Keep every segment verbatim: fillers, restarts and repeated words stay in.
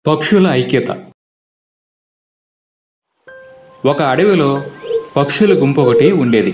పక్షుల ఐక్యత. ఒక అడవిలో పక్షుల గుంపు ఒకటి ఉండేది.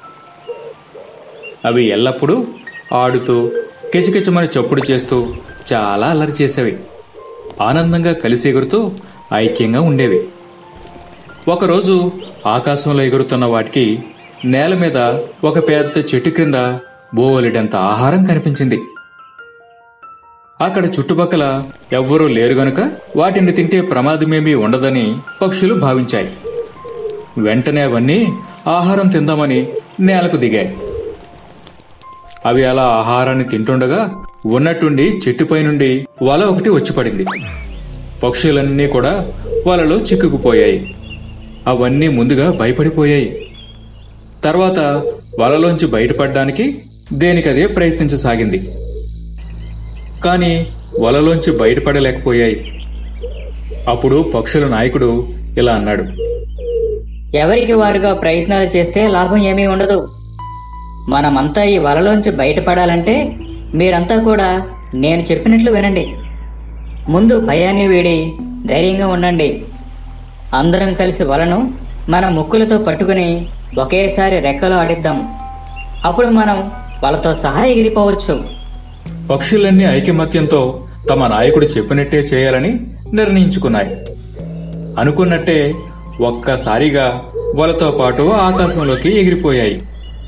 అవి ఎల్లప్పుడూ ఆడుతూ కిచకిచమని చప్పుడు చేస్తూ చాలా అల్లరి చేసేవి. ఆనందంగా కలిసి ఎగురుతూ ఐక్యంగా ఉండేవి. ఒకరోజు ఆకాశంలో ఎగురుతున్న వాటికి నేల మీద ఒక పెద్ద చెట్టు క్రింద బోలెడంత ఆహారం కనిపించింది. అక్కడ చుట్టుపక్కల ఎవ్వరూ లేరు గనుక వాటిని తింటే ప్రమాదమేమీ ఉండదని పక్షులు భావించాయి. వెంటనే అవన్నీ ఆహారం తిందామని నేలకు దిగాయి. అవి అలా ఆహారాన్ని తింటుండగా ఉన్నట్టుండి చెట్టుపై నుండి వల ఒకటి వచ్చి పడింది. పక్షులన్నీ కూడా వలలో చిక్కుకుపోయాయి. అవన్నీ ముందుగా భయపడిపోయాయి. తర్వాత వలలోంచి బయటపడడానికి దేనికదే ప్రయత్నించసాగింది. కాని వలలోంచి బయటపడలేకపోయాయి. అప్పుడు పక్షుల నాయకుడు ఇలా అన్నాడు: ఎవరికి వారుగా ప్రయత్నాలు చేస్తే లాభం ఏమీ ఉండదు. మనమంతా ఈ వలలోంచి బయటపడాలంటే మీరంతా కూడా నేను చెప్పినట్లు వినండి. ముందు భయాన్ని వీడి ధైర్యంగా ఉండండి. అందరం కలిసి వలను మన ముక్కులతో పట్టుకుని ఒకేసారి రెక్కలో ఆడిద్దాం. అప్పుడు మనం వాళ్ళతో సహా ఎగిరిపోవచ్చు. పక్షులన్నీ ఐకమత్యంతో తమ నాయకుడు చెప్పినట్టే చేయాలని నిర్ణయించుకున్నాయి. అనుకున్నట్టే ఒక్కసారిగా వలతో పాటు ఆకాశంలోకి ఎగిరిపోయాయి.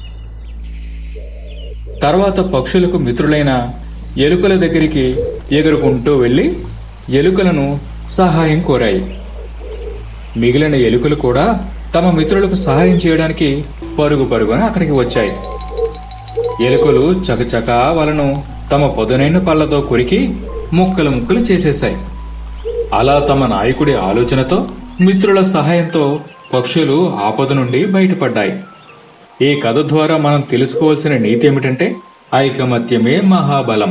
తర్వాత పక్షులకు మిత్రులైన ఎలుకల దగ్గరికి ఎగురుకుంటూ వెళ్లి ఎలుకలను సహాయం కోరాయి. మిగిలిన ఎలుకలు కూడా తమ మిత్రులకు సహాయం చేయడానికి పరుగు పరుగున అక్కడికి వచ్చాయి. ఎలుకలు చకచకా వలను తమ పొదనైన పళ్లతో కొరికి ముక్కలు ముక్కలు చేసేశాయి. అలా తమ నాయకుడి ఆలోచనతో మిత్రుల సహాయంతో పక్షులు ఆపద నుండి బయటపడ్డాయి. ఈ కథ ద్వారా మనం తెలుసుకోవాల్సిన నీతి ఏమిటంటే ఐకమత్యమే మహాబలం.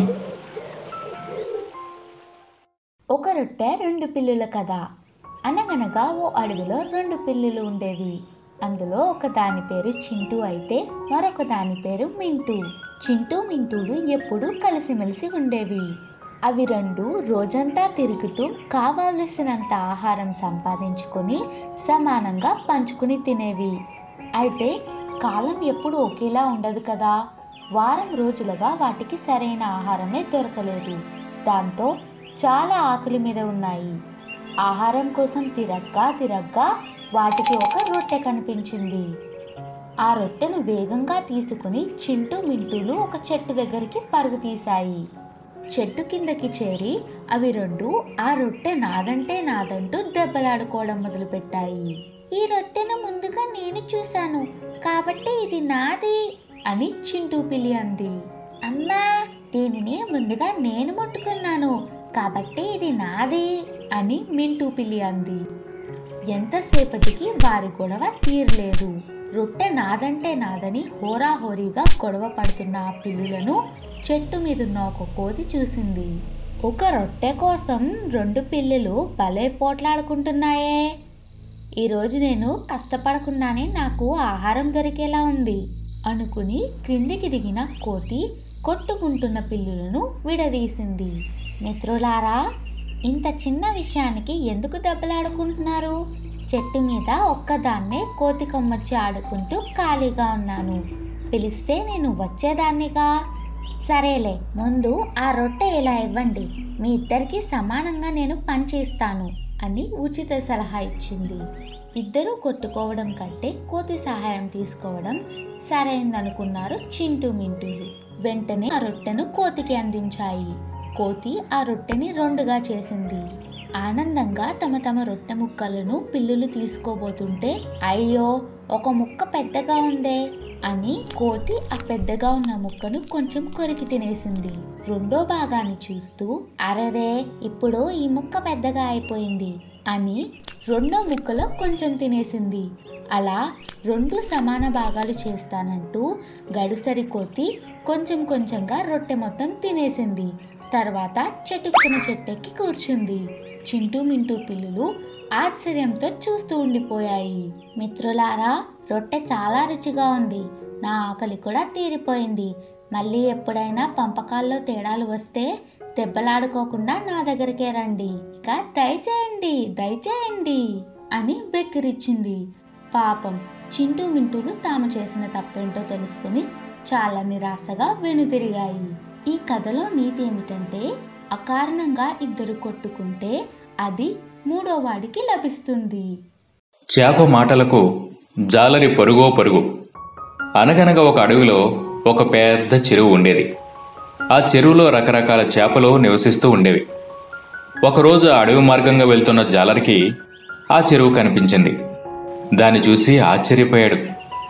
ఒక రొట్టె రెండు పిల్లుల కథ. అనగనగా ఓ అడవిలో రెండు పిల్లులు ఉండేవి. అందులో ఒక దాని పేరు చింటూ అయితే మరొక దాని పేరు మింటూ. చింటూ మింటూలు ఎప్పుడూ కలిసిమెలిసి ఉండేవి. అవి రెండు రోజంతా తిరుగుతూ కావాల్సినంత ఆహారం సంపాదించుకొని సమానంగా పంచుకుని తినేవి. అయితే కాలం ఎప్పుడు ఒకేలా ఉండదు కదా. వారం రోజులుగా వాటికి సరైన ఆహారమే దొరకలేదు. దాంతో చాలా ఆకలి మీద ఉన్నాయి. ఆహారం కోసం తిరగ్గా తిరగ్గా వాటికి ఒక రొట్టె కనిపించింది. ఆ రొట్టెను వేగంగా తీసుకుని చింటూ మింటూలు ఒక చెట్టు దగ్గరికి పరుగు తీశాయి. చెట్టు కిందకి చేరి అవి రెండు ఆ రొట్టె నాదంటే నాదంటూ దెబ్బలాడుకోవడం మొదలుపెట్టాయి. ఈ రొట్టెను ముందుగా నేను చూశాను కాబట్టి ఇది నాది అని చింటూ పిల్లి అంది. అమ్మా, దీనిని ముందుగా నేను ముట్టుకున్నాను కాబట్టి ఇది నాది అని మింటూ పిల్లి అంది. ఎంతసేపటికి వారి గొడవ తీరలేదు. రొట్టె నాదంటే నాదని హోరాహోరీగా గొడవ పడుతున్న ఆ పిల్లులను చెట్టు మీదున్న ఒక కోతి చూసింది. ఒక రొట్టె కోసం రెండు పిల్లులు భలే పోట్లాడుకుంటున్నాయే. ఈరోజు నేను కష్టపడకుండానే నాకు ఆహారం దొరికేలా ఉంది అనుకుని క్రిందికి దిగిన కోతి కొట్టుకుంటున్న పిల్లులను విడదీసింది. మిత్రులారా, ఇంత చిన్న విషయానికి ఎందుకు దెబ్బలాడుకుంటున్నారు? చెట్టు మీద ఒక్కదాన్నే కోతి కొమ్మొచ్చి ఆడుకుంటూ ఖాళీగా ఉన్నాను. పిలిస్తే నేను వచ్చేదాన్నిగా. సరేలే, ముందు ఆ రొట్టె ఇలా ఇవ్వండి, మీ ఇద్దరికి సమానంగా నేను పనిచేస్తాను అని ఉచిత సలహా ఇచ్చింది. ఇద్దరూ కొట్టుకోవడం కంటే కోతి సహాయం తీసుకోవడం సరైందనుకున్నారు చింటూ మింటూలు. వెంటనే ఆ రొట్టెను కోతికి అందించాయి. కోతి ఆ రొట్టెని రెండుగా చేసింది. ఆనందంగా తమ తమ రొట్టె ముక్కలను పిల్లులు తీసుకోబోతుంటే, అయ్యో ఒక ముక్క పెద్దగా ఉందే అని కోతి ఆ పెద్దగా ఉన్న ముక్కను కొంచెం కొరికి తినేసింది. రెండో భాగాన్ని చూస్తూ, అరెరే ఇప్పుడు ఈ ముక్క పెద్దగా అయిపోయింది అని రెండో ముక్కలో కొంచెం తినేసింది. అలా రెండు సమాన భాగాలు చేస్తానంటూ గడుసరి కోతి కొంచెం కొంచెంగా రొట్టె మొత్తం తినేసింది. తర్వాత చెట్టుకున్న చెట్టెక్కి కూర్చుంది. చింటూ మింటూ పిల్లులు ఆశ్చర్యంతో చూస్తూ ఉండిపోయాయి. మిత్రులారా, రొట్టె చాలా రుచిగా ఉంది. నా ఆకలి కూడా తీరిపోయింది. మళ్ళీ ఎప్పుడైనా పంపకాల్లో తేడాలు వస్తే దెబ్బలాడుకోకుండా నా దగ్గరికే రండి, ఇక దయచేయండి దయచేయండి అని బెక్కిరిచ్చింది. పాపం చింటూ మింటూలు తాము చేసిన తప్పేంటో తెలుసుకుని చాలా నిరాశగా వెనుతిరిగాయి. ఈ కథలో నీతి ఏమిటంటే, అకారణంగా ఇద్దరు కొట్టుకుంటే అది మూడో వాడికి లభిస్తుంది. చేప మాటలకు జాలరి పరుగో పరుగు. అనగనగా ఒక అడవిలో ఒక పెద్ద చెరువు ఉండేది. ఆ చెరువులో రకరకాల చేపలు నివసిస్తూ ఉండేవి. ఒకరోజు అడవి మార్గంగా వెళ్తున్న జాలరికి ఆ చెరువు కనిపించింది. దాన్ని చూసి ఆశ్చర్యపోయాడు.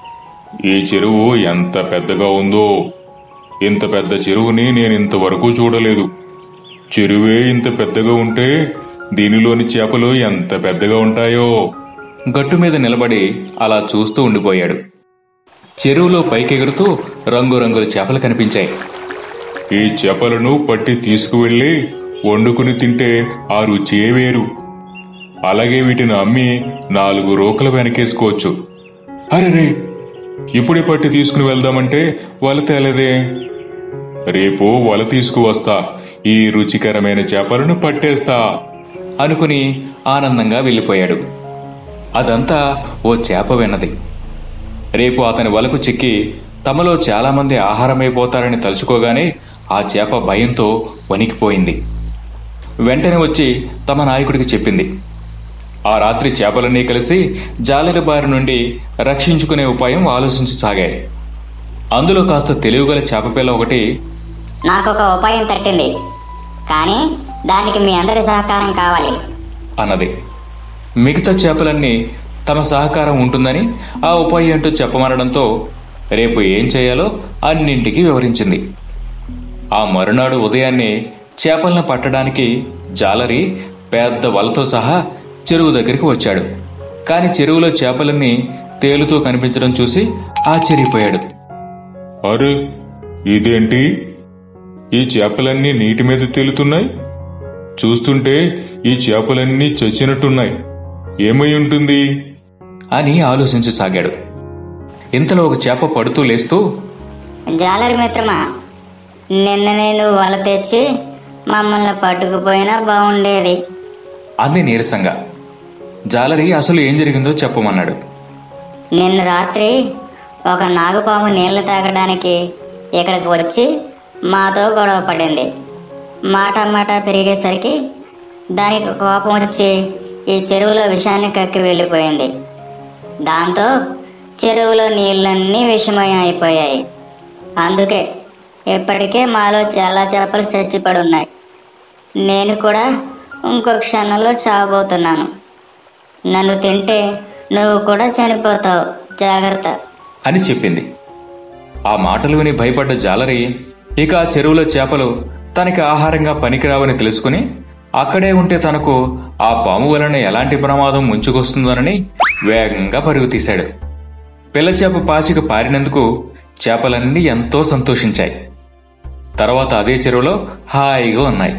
ఈ చెరువు ఎంత పెద్దగా ఉందో! ఇంత పెద్ద చెరువుని నేను ఇంతవరకు చూడలేదు. చెరువే ఇంత పెద్దగా ఉంటే దీనిలోని చేపలు ఎంత పెద్దగా ఉంటాయో! గట్టు మీద నిలబడి అలా చూస్తూ ఉండిపోయాడు. చెరువులో పైకెగురుతూ రంగురంగుల చేపలు కనిపించాయి. ఈ చేపలను పట్టి తీసుకువెళ్ళి వండుకుని తింటే ఆ రుచే వేరు. అలాగే వీటిని అమ్మి నాలుగు రోకలు వెనకేసుకోవచ్చు. అరెరే, ఇప్పుడే పట్టి తీసుకుని వెళ్దామంటే వల తేలదే. రేపు వల తీసుకువస్తా, ఈ రుచికరమైన చేపలను పట్టేస్తా అనుకుని ఆనందంగా వెళ్ళిపోయాడు. అదంతా ఓ చేప విన్నది. రేపు అతని వలకు చిక్కి తమలో చాలామంది ఆహారమైపోతారని తలుచుకోగానే ఆ చేప భయంతో వణికిపోయింది. వెంటనే వచ్చి తమ నాయకుడికి చెప్పింది. ఆ రాత్రి చేపలన్నీ కలిసి జాలరి బారి నుండి రక్షించుకునే ఉపాయం ఆలోచించసాగాయి. అందులో కాస్త తెలివిగల చేపపిల్ల ఒకటి, నాకొక ఉపాయం తట్టింది, కానీ దానికి మీ అందరి సహకారం కావాలి అన్నది. మిగతా చేపలన్నీ తమ సహకారం ఉంటుందని ఆ ఉపాయం ఏంటో చెప్పమనడంతో రేపు ఏం చేయాలో అన్నింటికీ వివరించింది. ఆ మరునాడు ఉదయాన్నే చేపలను పట్టడానికి జాలరి పెద్ద వలతో సహా చెరువు దగ్గరికి వచ్చాడు. కాని చెరువులో చేపలన్నీ తేలుతూ కనిపించడం చూసి ఆశ్చర్యపోయాడు. అరే, ఇదేంటి? ఈ చేపలన్నీ నీటి మీద తేలుతున్నాయి. చూస్తుంటే ఈ చేపలన్నీ చచ్చినట్టున్నాయి. ఏమై ఉంటుంది అని ఆలోచించసాగాడు. ఇంతలో ఒక చేప పడుతూ లేస్తూ, జాలరి మిత్రమా, నిన్న నేను వల తెచ్చి మమ్మల్ని పట్టుకుపోయినా బాగుండేది అంది నీరసంగా. జాలరి అసలు ఏం జరిగిందో చెప్పమన్నాడు. నిన్న రాత్రి ఒక నాగుపాము నీళ్లు తాగడానికి ఇక్కడికి వచ్చి మాతో గొడవ పడింది. మాట మాట పెరిగేసరికి దానికి కోపం వచ్చి ఈ చెరువులో విషాన్ని కక్కి వెళ్ళిపోయింది. దాంతో చెరువులో నీళ్ళన్నీ విషమయం అయిపోయాయి. అందుకే ఇప్పటికే మాలో చాలా చేపలు చచ్చిపడి ఉన్నాయి. నేను కూడా ఇంకో క్షణంలో చావబోతున్నాను. నన్ను తింటే నువ్వు కూడా చనిపోతావు, జాగ్రత్త అని చెప్పింది. ఆ మాటలు విని భయపడ్డ జాలరి ఇక ఆ చెరువులో చేపలు తనకి ఆహారంగా పనికిరావని తెలుసుకుని అక్కడే ఉంటే తనకు ఆ పాము వలన ఎలాంటి ప్రమాదం ముంచుకొస్తుందోనని వేగంగా పరుగు తీశాడు. పిల్ల చేప పాచిక పారినందుకు చేపలన్నీ ఎంతో సంతోషించాయి. తర్వాత అదే చెరువులో హాయిగా ఉన్నాయి.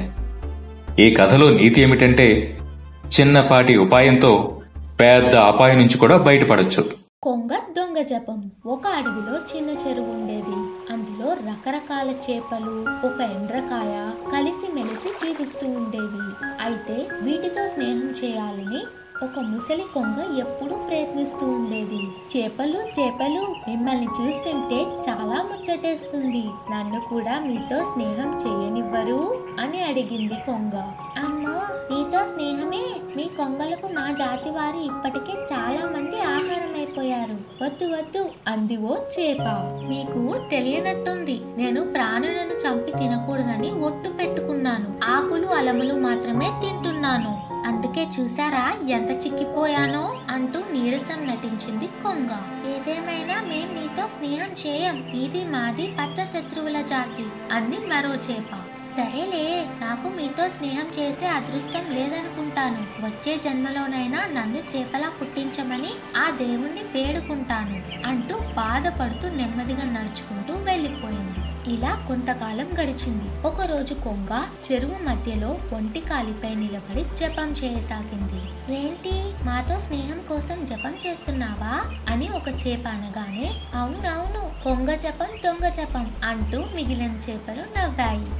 ఈ కథలో నీతి ఏమిటంటే, చిన్నపాటి ఉపాయంతో పెద్ద అపాయం నుంచి కూడా బయటపడొచ్చు. కొంగ దొంగ జపం. ఒక అడవిలో చిన్న చెరువు ఉండేది. అందులో రకరకాల చేపలు, ఒక ఎండ్రకాయ కలిసి మెలిసి జీవిస్తూ ఉండేవి. అయితే వీటితో స్నేహం చేయాలని ఒక ముసలి కొంగ ఎప్పుడూ ప్రయత్నిస్తూ ఉండేది. చేపలు చేపలు, మిమ్మల్ని చూస్తుంటే చాలా ముచ్చటేస్తుంది. నన్ను కూడా మీతో స్నేహం చేయనివ్వరు అని అడిగింది కొంగ. అమ్మో, మీతో స్నేహమే? మీ కొంగలకు మా జాతి వారు ఇప్పటికే చాలా మంది ఆహారం అయిపోయారు. వద్దు వద్దు అంది ఓ చేప. మీకు తెలియనట్టుంది, నేను ప్రాణులను చంపి తినకూడదని ఒట్టు పెట్టుకున్నాను. ఆకులు అలములు మాత్రమే తింటున్నాను. అందుకే చూసారా ఎంత చిక్కిపోయానో అంటూ నీరసం నటించింది కొంగ. ఏదేమైనా మేం నీతో స్నేహం చేయం. నీది మాది బద్ధ శత్రువుల జాతి అంది మరో చేప. సరేలే, నాకు మీతో స్నేహం చేసే అదృష్టం లేదనుకుంటాను. వచ్చే జన్మలోనైనా నన్ను చేపలా పుట్టించమని ఆ దేవుణ్ణి వేడుకుంటాను అంటూ బాధపడుతూ నెమ్మదిగా నడుచుకుంటూ వెళ్ళిపోయింది. ఇలా కొంతకాలం గడిచింది. ఒక రోజు కొంగ చెరువు మధ్యలో ఒంటి కాలిపై నిలబడి జపం చేయసాగింది. ఏంటి, మాతో స్నేహం కోసం జపం చేస్తున్నావా అని ఒక చేప అనగానే, అవునవును, కొంగ జపం దొంగ జపం అంటూ మిగిలిన చేపలు నవ్వాయి.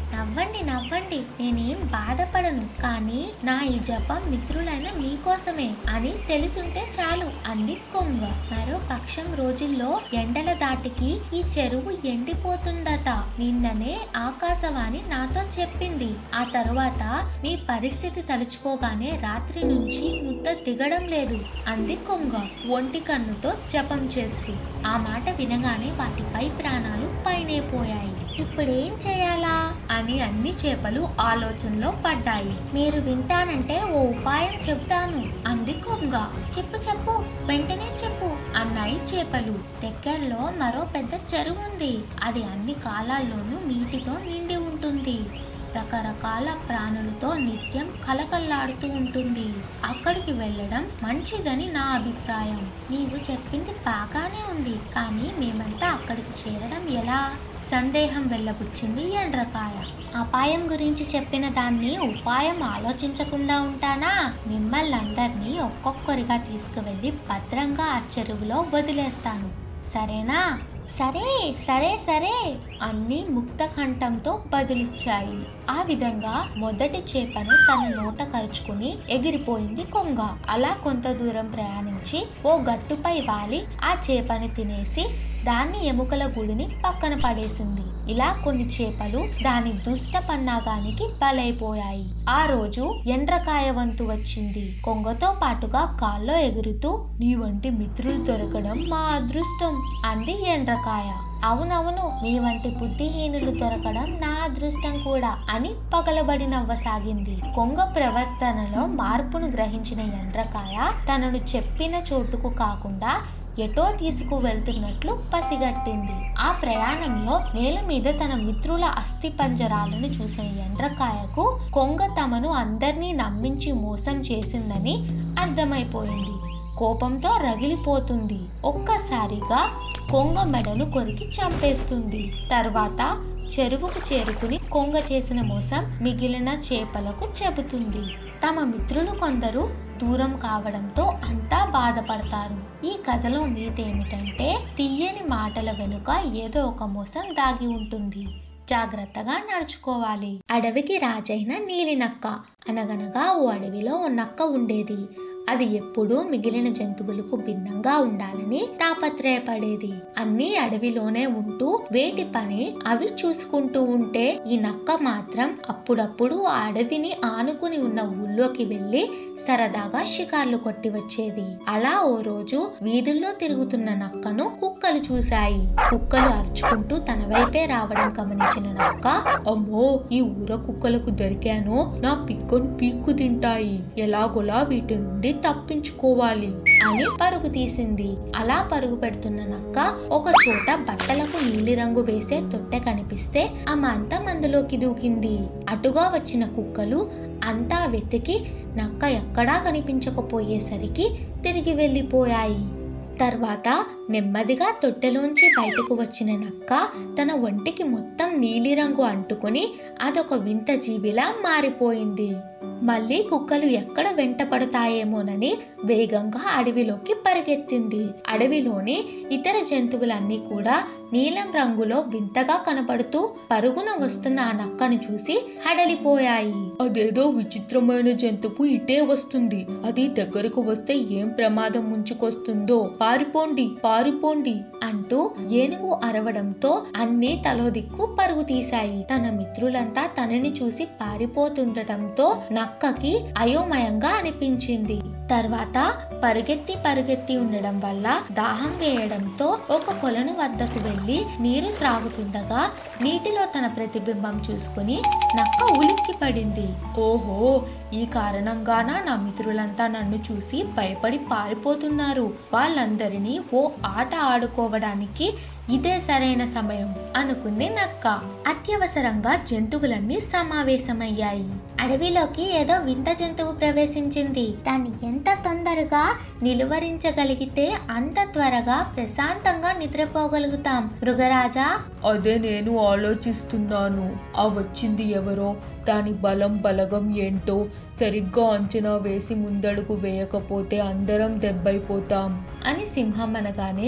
నవ్వండి నవ్వండి, నేనేం బాధపడను. కానీ నా ఈ జపం మిత్రులైన మీకోసమే అని తెలిసుంటే చాలు అంది కొంగ. మరో పక్షం రోజుల్లో ఎండల దాటికి ఈ చెరువు ఎండిపోతుందట. నిన్ననే ఆకాశవాణి నాతో చెప్పింది. ఆ తరువాత మీ పరిస్థితి తలుచుకోగానే రాత్రి నుంచి ముద్ద దిగడం లేదు అంది కొంగ ఒంటి కన్నుతో జపం చేస్తూ. ఆ మాట వినగానే వాటిపై ప్రాణాలు పైనే పోయాయి. ఇప్పుడేం చేయాలా అని అన్ని చేపలు ఆలోచనలో పడ్డాయి. మీరు వింటానంటే ఓ ఉపాయం చెప్తాను అంది కొంగ. చెప్పు చెప్పు, వెంటనే చెప్పు అన్నాయి చేపలు. దగ్గరలో మరో పెద్ద చెరువు ఉంది. అది అన్ని కాలాల్లోనూ నీటితో నిండి ఉంటుంది. రకరకాల ప్రాణులతో నిత్యం కలకల్లాడుతూ ఉంటుంది. అక్కడికి వెళ్ళడం మంచిదని నా అభిప్రాయం. నీవు చెప్పింది బాగానే ఉంది, కానీ మేమంతా అక్కడికి చేరడం ఎలా? సందేహం వెళ్ళబుచ్చింది ఎండ్రకాయ. అపాయం గురించి చెప్పిన దాన్ని ఉపాయం ఆలోచించకుండా ఉంటానా? మిమ్మల్ని అందరినీ ఒక్కొక్కరిగా తీసుకువెళ్ళి భద్రంగా ఆ చెరువులో వదిలేస్తాను, సరేనా? సరే సరే సరే అన్ని ముక్త కంఠంతో బదులిచ్చాయి. ఆ విధంగా మొదటి చేపను తన నోట కరుచుకుని ఎగిరిపోయింది కొంగ. అలా కొంత దూరం ప్రయాణించి ఓ గట్టుపై వాలి ఆ చేపని తినేసి దాన్ని ఎముకల గుడిని పక్కన పడేసింది. ఇలా కొన్ని చేపలు దాని దుష్ట పన్నాగానికి బలైపోయాయి. ఆ రోజు ఎండ్రకాయ వంతు వచ్చింది. కొంగతో పాటుగా గాల్లో ఎగురుతూ నీ వంటి మిత్రులు దొరకడం మా అదృష్టం అంది ఎండ్రకాయ. అవునవును, నీ వంటి బుద్ధిహీనులు దొరకడం నా అదృష్టం కూడా అని పగలబడి నవ్వసాగింది. కొంగ ప్రవర్తనలో మార్పును గ్రహించిన ఎండ్రకాయ తనను చెప్పిన చోటుకు కాకుండా ఎటో తీసుకు వెళ్తున్నట్లు పసిగట్టింది. ఆ ప్రయాణంలో నేల మీద తన మిత్రుల అస్థి పంజరాలను చూసిన ఎండ్రకాయకు కొంగ తమను అందర్నీ నమ్మించి మోసం చేసిందని అర్థమైపోయింది. కోపంతో రగిలిపోతుంది. ఒక్కసారిగా కొంగ మెడను కొరికి చంపేస్తుంది. తర్వాత చెరువుకు చేరుకుని కొంగ చేసిన మోసం మిగిలిన చేపలకు చెబుతుంది. తమ మిత్రులు కొందరు దూరం కావడంతో అంతా బాధపడతారు. ఈ కథలో నీతి ఏమిటంటే తీయని మాటల వెనుక ఏదో ఒక మోసం దాగి ఉంటుంది. జాగ్రత్తగా నడుచుకోవాలి. అడవికి రాజైన నీలి నక్క. అనగనగా ఓ అడవిలో ఓ నక్క ఉండేది. అది ఎప్పుడూ మిగిలిన జంతువులకు భిన్నంగా ఉండాలని తాపత్రయపడేది. అన్ని అడవిలోనే ఉంటూ వేటి పని అవి చూసుకుంటూ ఉంటే ఈ నక్క మాత్రం అప్పుడప్పుడు ఆ అడవిని ఆనుకుని ఉన్న ఊళ్ళోకి వెళ్లి సరదాగా షికార్లు కొట్టి వచ్చేది. అలా ఓ రోజు వీధుల్లో తిరుగుతున్న నక్కను కుక్కలు చూశాయి. కుక్కలు అరుచుకుంటూ తన వైపే రావడం గమనించిన నక్క, అమ్మో, ఈ ఊర కుక్కలకు దొరికానో నా పిక్కను పీక్కు తింటాయి, ఎలాగోలా వీటి నుండి తప్పించుకోవాలి అని పరుగు తీసింది. అలా పరుగు పెడుతున్న నక్క ఒక చోట బట్టలకు నీలి రంగు వేసే తొట్టె కనిపిస్తే అమంతా అందులోకి దూకింది. అటుగా వచ్చిన కుక్కలు అంతా వెతికి నక్క ఎక్కడా కనిపించకపోయేసరికి తిరిగి వెళ్ళిపోయాయి. తర్వాత నెమ్మదిగా తొట్టెలోంచి బయటకు వచ్చిన నక్క తన ఒంటికి మొత్తం నీలిరంగు అంటుకుని అదొక వింత జీవిలా మారిపోయింది. మళ్ళీ కుక్కలు ఎక్కడ వెంట పడతాయేమోనని వేగంగా అడవిలోకి పరిగెత్తింది. అడవిలోని ఇతర జంతువులన్నీ కూడా నీలం రంగులో వింతగా కనపడుతూ పరుగున వస్తున్న ఆ నక్కను చూసి హడలిపోయాయి. అదేదో విచిత్రమైన జంతువు ఇటే వస్తుంది, అది దగ్గరకు వస్తే ఏం ప్రమాదం ముంచుకొస్తుందో, పారిపోండి పారిపోండి అంటూ ఏనుగు అరవడంతో అన్ని తలో దిక్కు పరుగు తీశాయి. తన మిత్రులంతా తనని చూసి పారిపోతుండటంతో నక్కకి అయోమయంగా అనిపించింది. తర్వాత పరుగెత్తి పరుగెత్తి ఉండడం వల్ల దాహం వేయడంతో ఒక కొలను వద్దకు వెళ్లి నీరు త్రాగుతుండగా నీటిలో తన ప్రతిబింబం చూసుకుని నక్క ఉలిక్కి పడింది. ఓహో, ఈ కారణంగాన నా మిత్రులంతా నన్ను చూసి భయపడి పారిపోతున్నారు. వాళ్ళందరినీ ఓ ఆట ఆడుకోవడానికి ఇదే సరైన సమయం అనుకుంది నక్క. అత్యవసరంగా జంతువులన్నీ సమావేశమయ్యాయి. అడవిలోకి ఏదో వింత జంతువు ప్రవేశించింది. దాన్ని ఎంత తొందరగా నిలువరించగలిగితే అంత త్వరగా ప్రశాంతంగా నిద్రపోగలుగుతాం మృగరాజా. అదే నేను ఆలోచిస్తున్నాను. ఆ వచ్చింది ఎవరో, దాని బలం బలగం ఏంటో సరిగ్గా అంచనా వేసి ముందడుగు వేయకపోతే అందరం దెబ్బైపోతాం అని సింహం అనగానే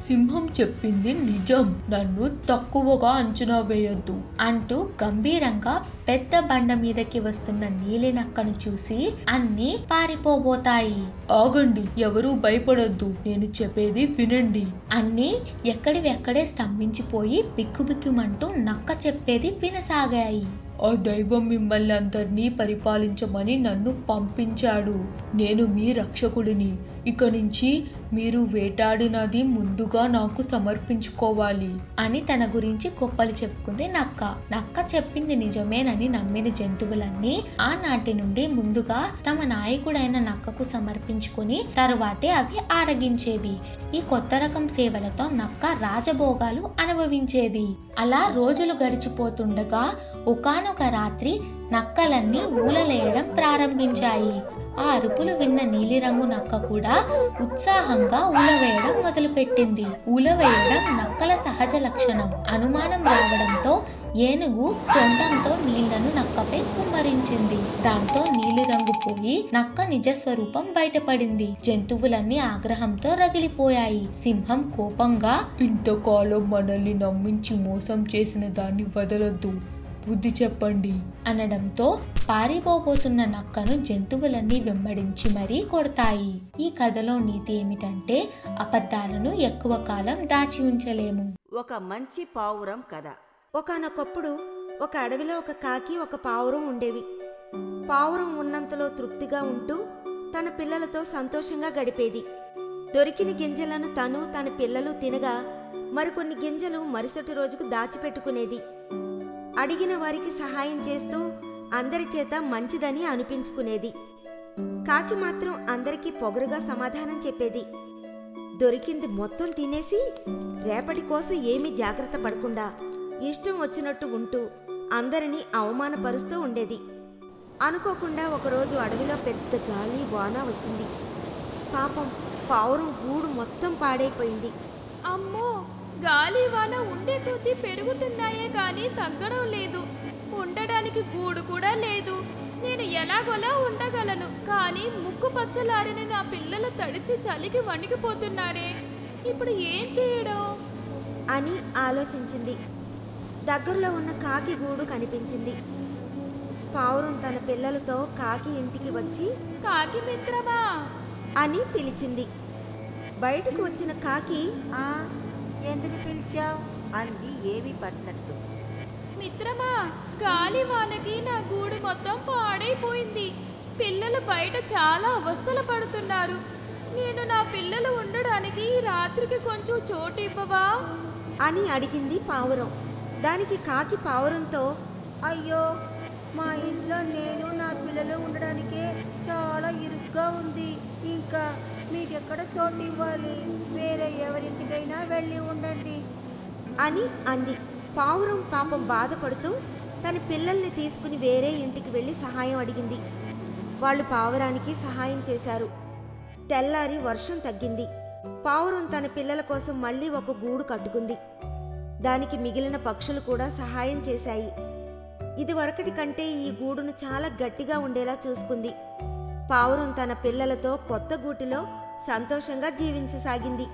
సింహం చెప్పింది నిజం, నన్ను తక్కువగా అంచనా వేయొద్దు అంటూ గంభీరంగా పెద్ద బండ మీదకి వస్తున్న నీలి నక్కను చూసి అన్నీ పారిపోబోతాయి. ఆగండి, ఎవరూ భయపడొద్దు, నేను చెప్పేది వినండి. అన్నీ ఎక్కడివెక్కడే స్తంభించిపోయి బిక్కుబిక్కుమంటూ నక్క చెప్పేది వినసాగాయి. ఆ దైవం మిమ్మల్ని అందరినీ పరిపాలించమని నన్ను పంపించాడు. నేను మీ రక్షకుడిని. ఇక నుంచి మీరు వేటాడినది ముందుగా నాకు సమర్పించుకోవాలి అని తన గురించి గొప్పలు చెప్పుకుంది నక్క. నక్క చెప్పింది నిజమేనని నమ్మిన జంతువులన్నీ ఆనాటి నుండి ముందుగా తమ నాయకుడైన నక్కకు సమర్పించుకుని తరువాతే అవి ఆరగించేవి. ఈ కొత్త రకం సేవలతో నక్క రాజభోగాలు అనుభవించేది. అలా రోజులు గడిచిపోతుండగా ఒకానొక రాత్రి నక్కలన్నీ ఊలలేయడం ప్రారంభించాయి. ఆ అరుపులు విన్న నీలిరంగు నక్క కూడా ఉత్సాహంగా ఊలవేయడం మొదలుపెట్టింది. ఊలవేయడం నక్కల సహజ లక్షణం. అనుమానం రావడంతో ఏనుగు తొండంతో నీళ్లను నక్కపై కుమ్మరించింది. దాంతో నీలిరంగు పోయి నక్క నిజస్వరూపం బయటపడింది. జంతువులన్నీ ఆగ్రహంతో రగిలిపోయాయి. సింహం కోపంగా, ఇంతకాలం మనల్ని నమ్మించి మోసం చేసిన దాన్ని వదలొద్దు, బుద్ధి చెప్పండి అనడంతో పారిపోబోతున్న నక్కను జంతువులన్నీ వెంబడించి మరీ కొడతాయి. ఈ కథలో నీతి ఏమిటంటే అబద్ధాలను ఎక్కువ కాలం దాచి ఉంచలేము. ఒక మంచి పావురం కథ. ఒకానొకప్పుడు ఒక అడవిలో ఒక కాకి ఒక పావురం ఉండేవి. పావురం ఉన్నంతలో తృప్తిగా ఉంటూ తన పిల్లలతో సంతోషంగా గడిపేది. దొరికిన గింజలను తను తన పిల్లలు తినగా మరికొన్ని గింజలు మరుసటి రోజుకు దాచిపెట్టుకునేది. అడిగిన వారికి సహాయం చేస్తూ అందరి చేత మంచిదని అనిపించుకునేది. కాకి మాత్రం అందరికీ పొగరుగా సమాధానం చెప్పేది. దొరికింది మొత్తం తినేసి రేపటి కోసం ఏమీ జాగ్రత్త పడకుండా ఇష్టం వచ్చినట్టు ఉంటూ అందరినీ అవమానపరుస్తూ ఉండేది. అనుకోకుండా ఒకరోజు అడవిలో పెద్ద గాలి వాన వచ్చింది. పాపం పావురం గూడు మొత్తం పాడైపోయింది. అమ్మో, గాలి వాన ఉండే కొద్దీ పెరుగుతున్నాయే కానీ తగ్గడం లేదు. ఉండడానికి గూడు కూడా లేదు. నేను ఎలాగోలా ఉండగలను, కానీ ముక్కు పచ్చలారిన నా పిల్లలు తడిసి చలికి వణికిపోతున్నారే. ఇప్పుడు ఏం చేయడం అని ఆలోచించింది. దగ్గరలో ఉన్న కాకి గూడు కనిపించింది. పావురం తన పిల్లలతో కాకి ఇంటికి వచ్చి, కాకి మిత్రమా అని పిలిచింది. బయటకు వచ్చిన కాకి, ఆ ఎందుకు పిలిచావు అంది ఏమీ పట్టినట్టు. మిత్రమా, గాలి వానకి నా గూడు మొత్తం పాడైపోయింది. పిల్లలు బయట చాలా అవస్థలు పడుతున్నారు. నేను నా పిల్లలు ఉండడానికి ఈ రాత్రికి కొంచెం చోటు ఇవ్వవా అని అడిగింది పావురం. దానికి కాకి పావురంతో, అయ్యో, మా ఇంట్లో నేను నా పిల్లలు ఉండడానికే చాలా ఇరుగ్గా ఉంది. ఇంకా మీకెక్కడ చోటు ఇవ్వాలి? వేరే ఎవరింటికైనా వెళ్ళి ఉండండి అని అంది. పావురం పాపం బాధపడుతూ తన పిల్లల్ని తీసుకుని వేరే ఇంటికి వెళ్ళి సహాయం అడిగింది. వాళ్ళు పావురానికి సహాయం చేశారు. తెల్లారి వర్షం తగ్గింది. పావురం తన పిల్లల కోసం మళ్ళీ ఒక గూడు కట్టుకుంది. దానికి మిగిలిన పక్షులు కూడా సహాయం చేశాయి. ఇది వరకటి కంటే ఈ గూడును చాలా గట్టిగా ఉండేలా చూసుకుంది. పావురం తన పిల్లలతో కొత్త గూటిలో సంతోషంగా జీవించసాగింది.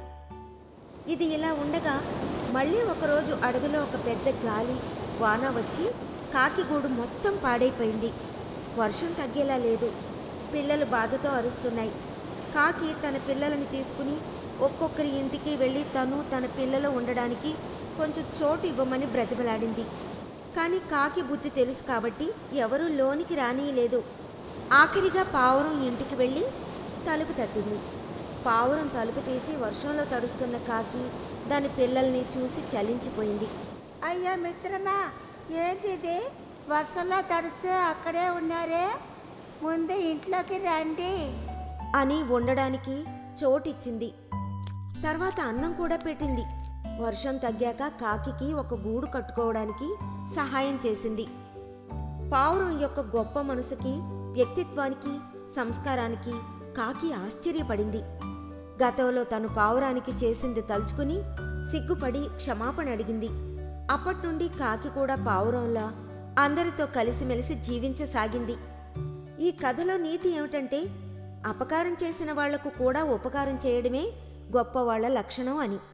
ఇది ఇలా ఉండగా మళ్ళీ ఒకరోజు అడవిలో ఒక పెద్ద గాలి వాన వచ్చి కాకి గూడు మొత్తం పాడైపోయింది. వర్షం తగ్గేలా లేదు. పిల్లలు బాధతో అరుస్తున్నాయి. కాకి తన పిల్లలని తీసుకుని ఒక్కొక్కరి ఇంటికి వెళ్ళి తను తన పిల్లలు ఉండడానికి కొంచెం చోటు ఇవ్వమని బ్రతిమలాడింది. కానీ కాకి బుద్ధి తెలుసు కాబట్టి ఎవరూ లోనికి రానియలేదు. ఆఖరిగా పావురం ఇంటికి వెళ్ళి తలుపు తట్టింది. పావురం తలుపు తీసి వర్షంలో తడుస్తున్న కాకి దాని పిల్లల్ని చూసి చలించిపోయింది. అయ్యా మిత్రమా, ఏంటిది? వర్షంలో తడిస్తే అక్కడే ఉన్నారే, ముందు ఇంట్లోకి రండి అని ఉండడానికి చోటిచ్చింది. తర్వాత అన్నం కూడా పెట్టింది. వర్షం తగ్గాక కాకికి ఒక గూడు కట్టుకోవడానికి సహాయం చేసింది. పావురం యొక్క గొప్ప మనసుకి, వ్యక్తిత్వానికి, సంస్కారానికి కాకి ఆశ్చర్యపడింది. గతంలో తను పావురానికి చేసింది తలుచుకుని సిగ్గుపడి క్షమాపణ అడిగింది. అప్పట్నుండి కాకి కూడా పావురంలా అందరితో కలిసిమెలిసి జీవించసాగింది. ఈ కథలో నీతి ఏమిటంటే అపకారం చేసిన వాళ్లకు కూడా ఉపకారం చేయడమే గొప్పవాళ్ల లక్షణం అని.